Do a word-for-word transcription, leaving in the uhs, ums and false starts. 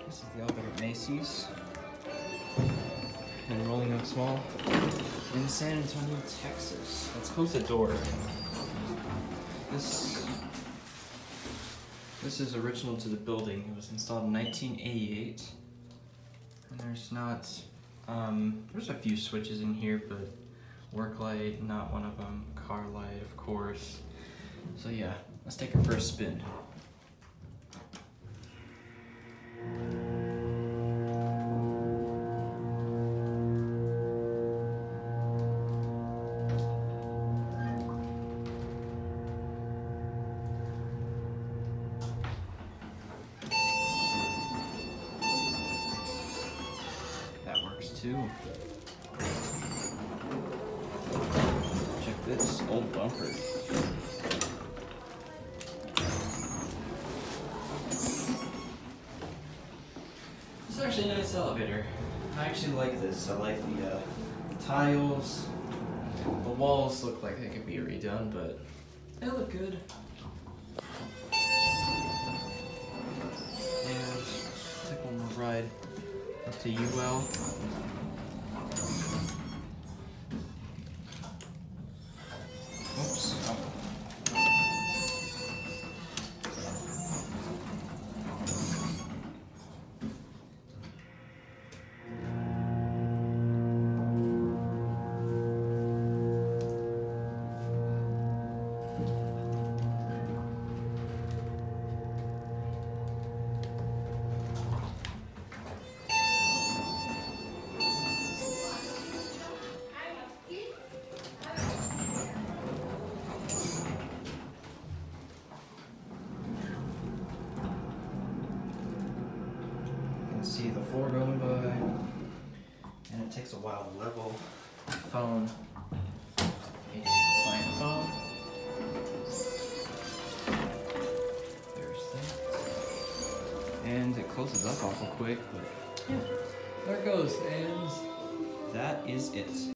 This is the elevator at Macy's. And rolling up small in San Antonio, Texas. Let's close the door. This this is original to the building. It was installed in nineteen eighty-eight. And there's not, um, there's a few switches in here, but work light, not one of them. Car light, of course. So yeah, let's take it for a spin. That works too. Check this old bumper. It's actually a nice elevator. I actually like this. I like the uh, tiles. The walls look like they could be redone, but they look good. And take one more ride up to U L. Oops. Oh. See the floor going by, and it takes a while to level the phone. A client phone. There's that. And it closes up awful quick, but yeah, there it goes, and that is it.